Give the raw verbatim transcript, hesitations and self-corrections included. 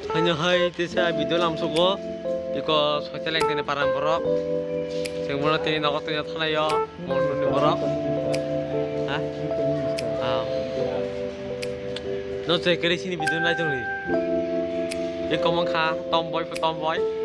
hanya hai tisa video langsung go iko hotel yang tini parang borok sing mana tini nakot tini thana ya mau nuni borok hah ah no cek kiri sini video na jeng ni iko mangka tomboy tomboy